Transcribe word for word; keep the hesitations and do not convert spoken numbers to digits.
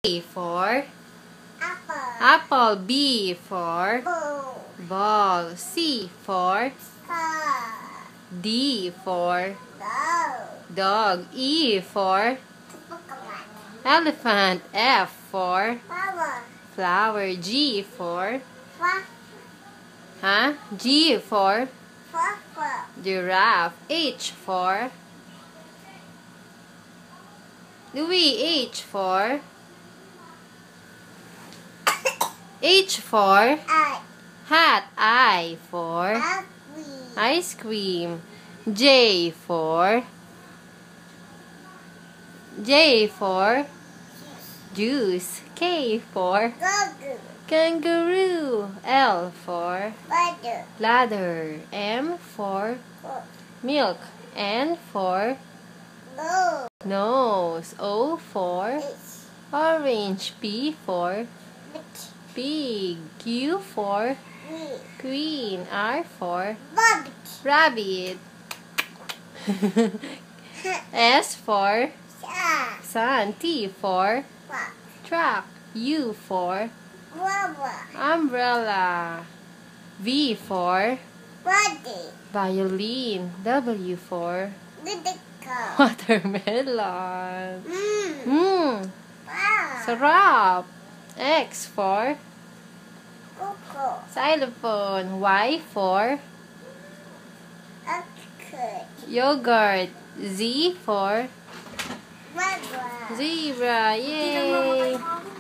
A for Apple. apple. B for Ball. ball. C for Car. D for Dog. dog. E for Pokemon. elephant. F for Flower. flower. G for Fluff. huh? G for Fluffer. giraffe. H for Louis. H for H for I. hat. I for Ugly. ice cream. J for J for juice. K for Goggle. kangaroo. L for Butter. ladder. M for milk. N for Blue. nose. O for H. orange. P for Bitch. pig. Q for Me. queen. R for Rabbit. rabbit. S for Shark. sun. T for Fox. truck. U for Rubber. umbrella. V for Body. violin. W for Lydical. watermelon. Mmm. Mmm, Wow. sarap. X for Coco. xylophone. Y for Oxford. yogurt. Z for Rubber. zebra. Yay!